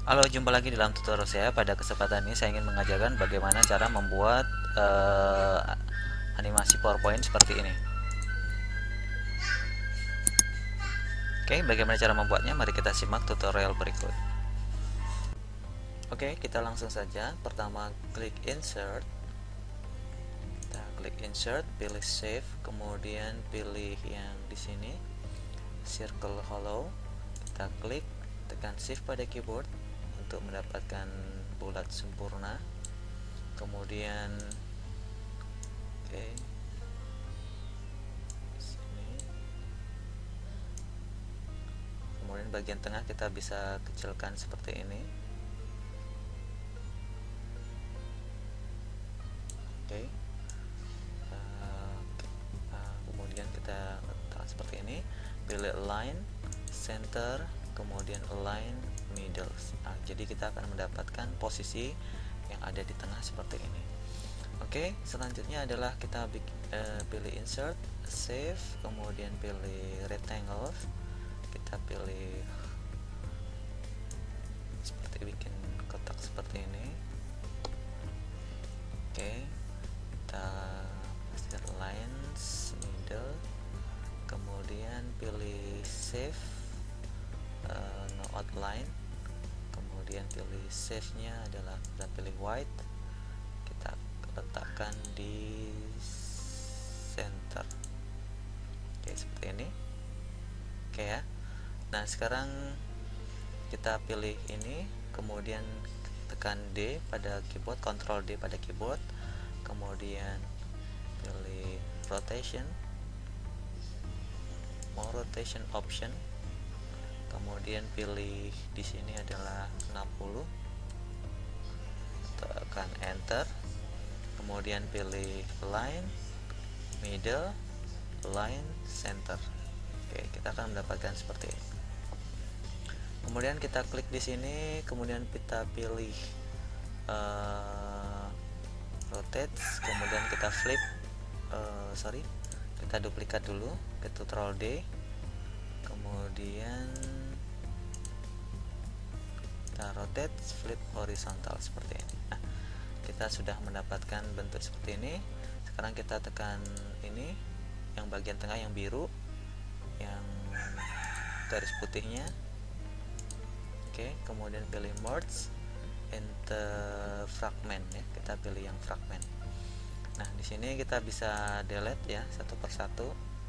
Halo, jumpa lagi dalam tutorial saya. Pada kesempatan ini saya ingin mengajarkan bagaimana cara membuat animasi PowerPoint seperti ini. Oke, bagaimana cara membuatnya? Mari kita simak tutorial berikut. Oke, kita langsung saja. Pertama, klik Insert. Kita klik Insert, pilih Save, kemudian pilih yang di sini, Circle Hollow. Kita klik, tekan Shift pada keyboard untuk mendapatkan bulat sempurna. Kemudian oke, sini. Kemudian bagian tengah kita bisa kecilkan seperti ini. Oke. Kemudian kita letakkan seperti ini. Pilih Align, Center, kemudian Align, Middle. Jadi kita akan mendapatkan posisi yang ada di tengah seperti ini. Oke, selanjutnya adalah kita pilih Insert, Save, kemudian pilih Rectangle. Kita pilih seperti bikin kotak seperti ini. Oke, kita pasir lines middle, kemudian pilih save, no outline, kemudian pilih save nya adalah kita pilih white, kita letakkan di center. Oke, seperti ini. Oke ya. Nah, sekarang kita pilih ini, kemudian tekan D pada keyboard, Ctrl D pada keyboard, kemudian pilih rotation, more rotation option, kemudian pilih di sini adalah 60, tekan enter, kemudian pilih line, middle, line, center. Oke, kita akan mendapatkan seperti ini. Kemudian kita klik di sini, kemudian kita pilih rotate, kemudian kita flip, kita duplikat dulu, Ctrl D, kemudian kita rotate, flip horizontal seperti ini. Nah, kita sudah mendapatkan bentuk seperti ini. Sekarang kita tekan ini, yang bagian tengah yang biru, yang garis putihnya. Oke, kemudian pilih merge into fragment ya. Kita pilih yang fragment. Nah, di sini kita bisa delete ya satu persatu.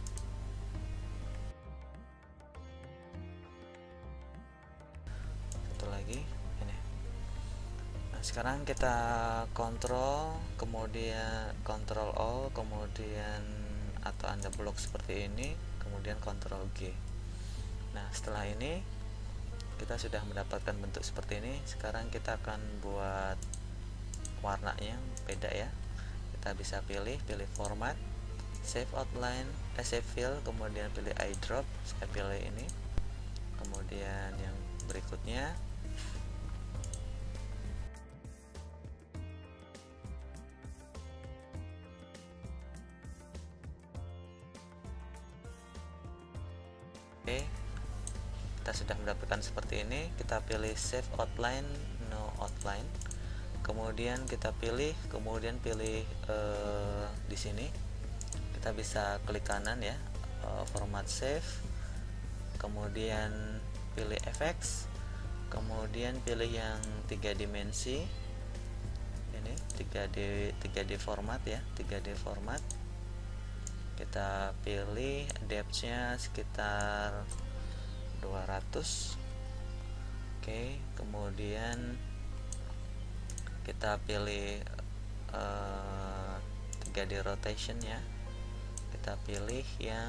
Satu lagi ini. Nah, sekarang kita kontrol, kemudian kontrol all, kemudian atau Anda blok seperti ini, kemudian kontrol G. Nah, setelah ini kita sudah mendapatkan bentuk seperti ini. Sekarang kita akan buat warnanya beda ya. Kita bisa pilih format, save outline, save fill, kemudian pilih eyedrop. Saya pilih ini. Kemudian yang berikutnya oke, kita sudah mendapatkan seperti ini. Kita pilih save outline, no outline, kemudian kita pilih, di sini kita bisa klik kanan ya, format save, kemudian pilih FX, kemudian pilih yang 3 dimensi ini, 3D format ya, 3D format. Kita pilih depth-nya sekitar 200. Oke, kemudian kita pilih 3D rotation ya. Kita pilih yang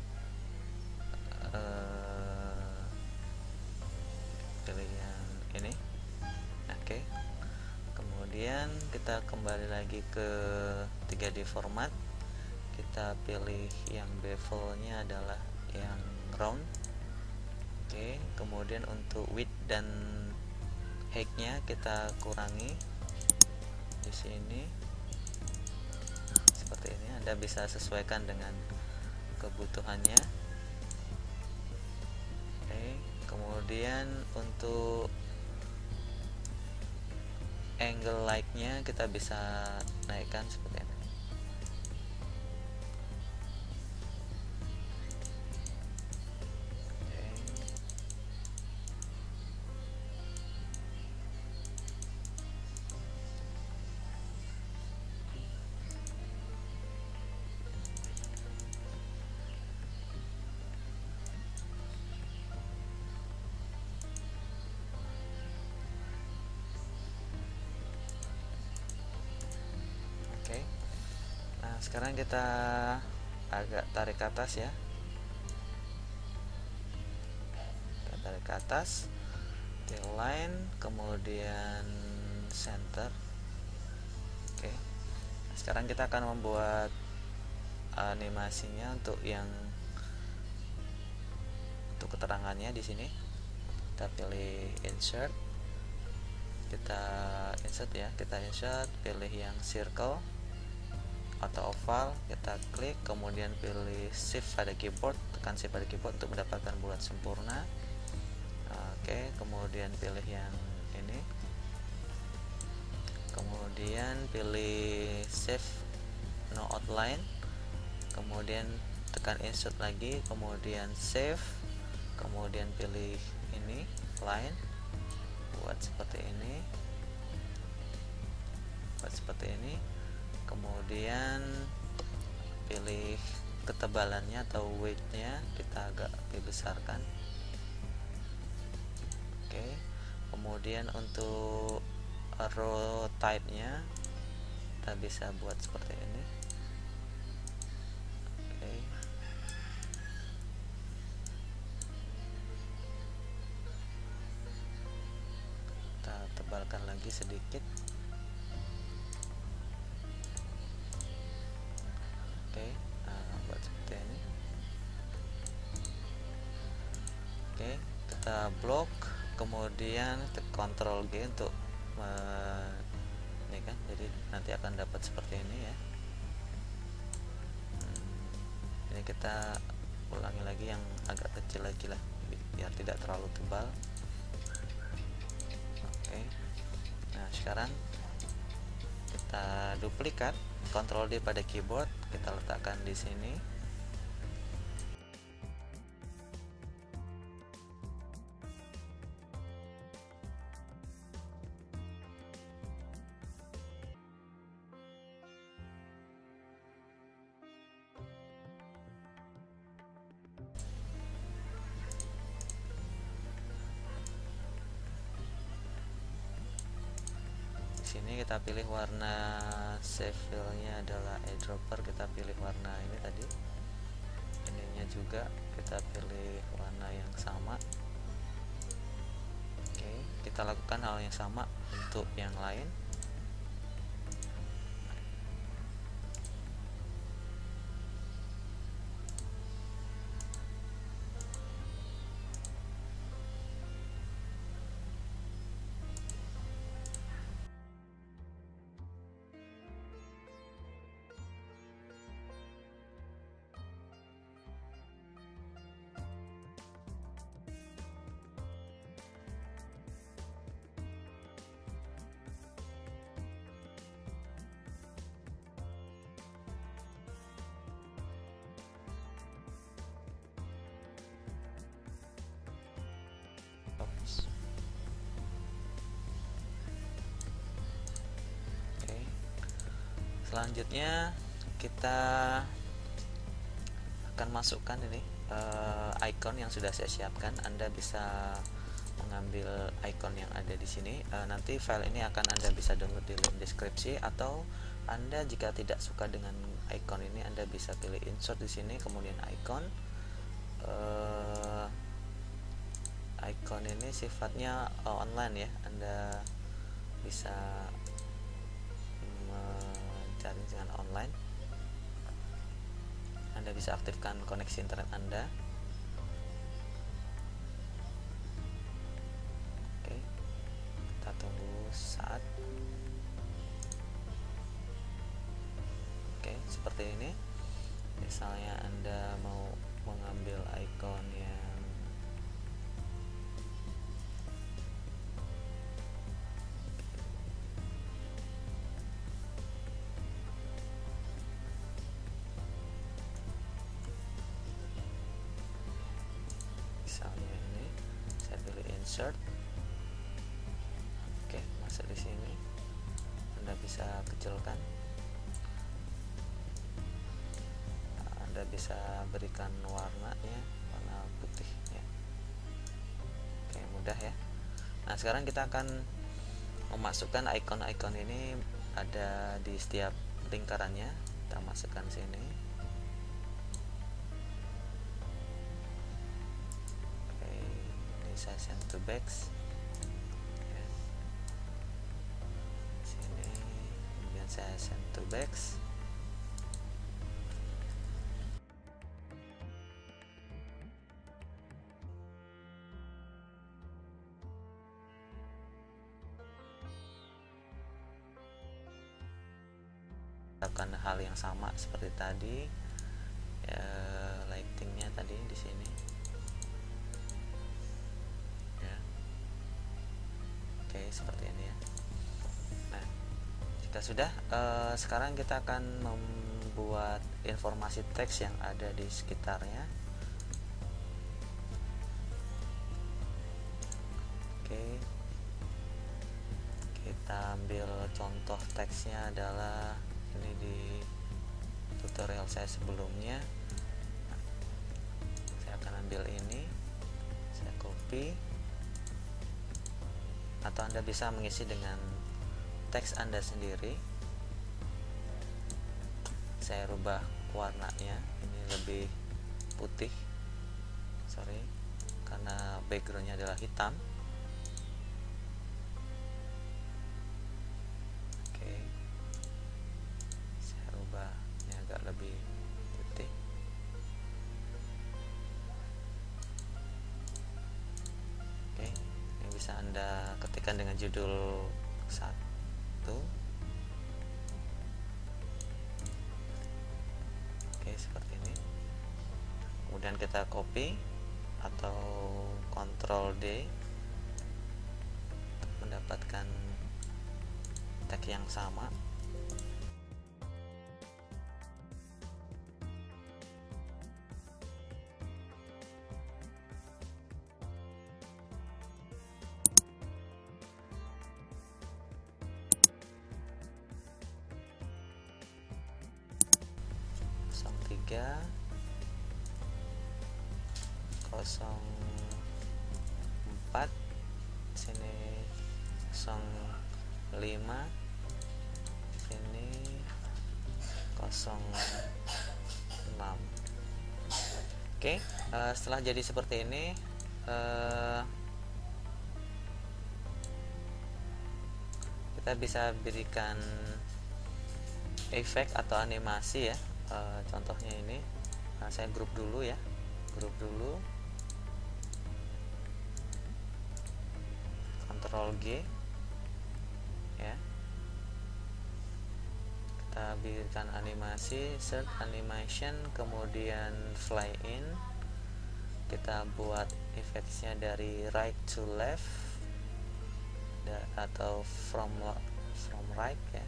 ini. Oke. Kemudian kita kembali lagi ke 3D format. Kita pilih yang bevelnya adalah yang round. Oke, kemudian untuk width dan height-nya kita kurangi di sini seperti ini. Anda bisa sesuaikan dengan kebutuhannya. Oke, kemudian untuk angle like-nya kita bisa naikkan seperti ini. Nah, sekarang kita agak tarik ke atas ya. Kita tarik ke atas, tail line, kemudian center. Oke. Nah, sekarang kita akan membuat animasinya untuk keterangannya di sini. Kita pilih insert. Kita insert, pilih yang circle atau oval, kita klik, kemudian pilih shift pada keyboard, tekan shift pada keyboard untuk mendapatkan bulat sempurna. Oke, kemudian pilih yang ini, kemudian pilih save no outline, kemudian tekan insert lagi, kemudian save, kemudian pilih ini line, buat seperti ini, kemudian pilih ketebalannya atau weightnya, kita agak dibesarkan. Oke, kemudian untuk row type nya kita bisa buat seperti ini. Oke, kita tebalkan lagi sedikit. Oke, buat seperti ini. Oke, kita blok, kemudian Ctrl G untuk ini kan, jadi nanti akan dapat seperti ini ya. Ini kita ulangi lagi yang agak kecil lagi lah, biar tidak terlalu tebal. Oke, nah sekarang kita duplikat, Ctrl D pada keyboard, kita letakkan di sini. Sini kita pilih warna save file-nya adalah eyedropper, kita pilih warna ini tadi. Ininya juga kita pilih warna yang sama. Oke, kita lakukan hal yang sama untuk yang lain. Oke, selanjutnya kita akan masukkan ini icon yang sudah saya siapkan. Anda bisa mengambil icon yang ada di sini. Nanti file ini akan Anda bisa download di link deskripsi, atau Anda jika tidak suka dengan icon ini, Anda bisa pilih insert di sini, kemudian icon. Icon ini sifatnya online ya, Anda bisa mencari dengan online. Anda bisa aktifkan koneksi internet Anda. Oke, kita tunggu saat. Oke, seperti ini. Misalnya Anda mau mengambil icon yang misalnya ini saya pilih insert. Oke, masuk di sini. Anda bisa kecilkan, Anda bisa berikan warnanya warna putih ya. Oke, mudah ya. Nah, sekarang kita akan memasukkan icon-icon ini ada di setiap lingkarannya. Kita masukkan sini. Oke, ini saya send to backs ya. Sini, kemudian saya send to backs. Lakukan hal yang sama seperti tadi ya, lightingnya tadi di sini ya. Oke, seperti ini ya. Nah, jika sudah sekarang kita akan membuat informasi teks yang ada di sekitarnya. Oke, kita ambil contoh teksnya adalah ini di tutorial saya sebelumnya. Saya akan ambil ini, saya copy, atau Anda bisa mengisi dengan teks Anda sendiri. Saya rubah warnanya, ini lebih putih, sorry, karena backgroundnya adalah hitam. Lebih putih. Oke, ini bisa Anda ketikkan dengan judul 1. Oke, seperti ini. Kemudian kita copy atau Ctrl D untuk mendapatkan teks yang sama. Tiga 04 sini 05 sini 06. Oke, setelah jadi seperti ini kita bisa berikan efek atau animasi ya. Contohnya ini, saya grup dulu ya, grup dulu, Ctrl G ya, kita berikan animasi, set animation, kemudian fly in, kita buat efeknya dari right to left atau from right ya.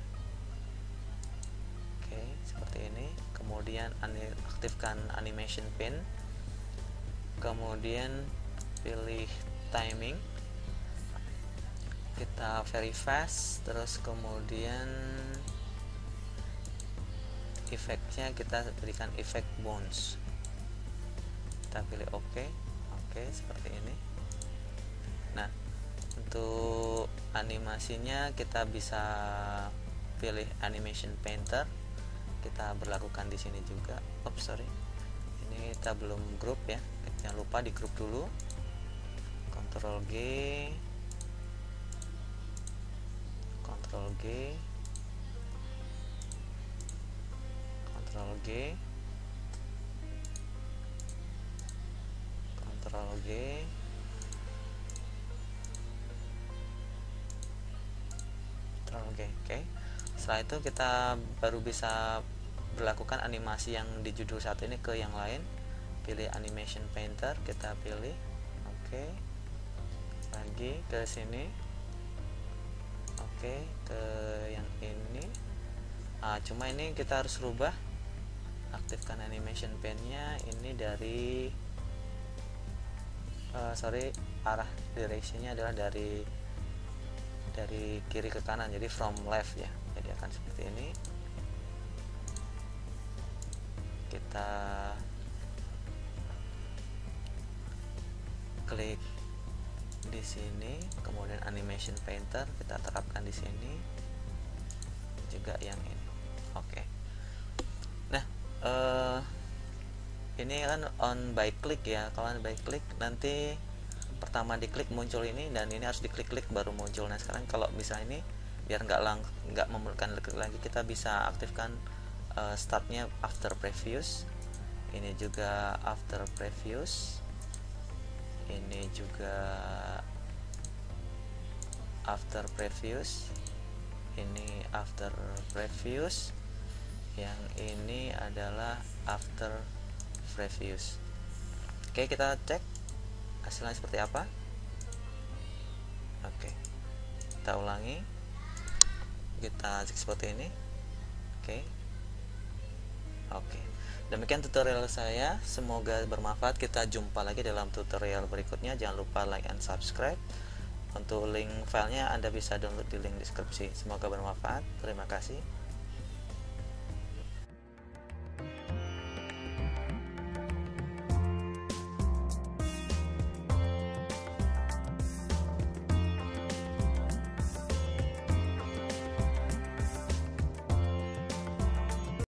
Oke, seperti ini. Kemudian aktifkan animation pin, kemudian pilih timing, kita very fast, terus kemudian efeknya kita berikan efek bounce, kita pilih OK. Oke, seperti ini. Nah, untuk animasinya kita bisa pilih animation painter, kita berlakukan di sini juga. Oops, sorry, ini kita belum grup ya, jangan lupa di grup dulu. Ctrl G, Ctrl G, Ctrl G, Ctrl G, Ctrl G. Oke, setelah itu kita baru bisa berlakukan animasi yang di judul satu ini ke yang lain. Pilih animation painter, kita pilih oke, lagi ke sini, oke, ke yang ini. Cuma ini kita harus rubah, aktifkan animation pen-nya ini dari sorry, arah directionnya adalah dari kiri ke kanan, jadi from left ya. Jadi akan seperti ini. Kita klik di sini, kemudian animation painter kita terapkan di sini, juga yang ini. Oke. Nah, ini kan on by click ya. Kalau on by click nanti pertama diklik muncul ini, dan ini harus diklik-klik baru muncul. Nah sekarang kalau bisa ini biar nggak memerlukan klik lagi, kita bisa aktifkan startnya after previews. Ini juga after previews, ini juga after previews, ini after previews, yang ini adalah after previews. Oke, kita cek hasilnya seperti apa. Oke, kita ulangi, kita cek seperti ini. Oke, demikian tutorial saya, semoga bermanfaat. Kita jumpa lagi dalam tutorial berikutnya. Jangan lupa like and subscribe. Untuk link filenya Anda bisa download di link deskripsi. Semoga bermanfaat. Terima kasih.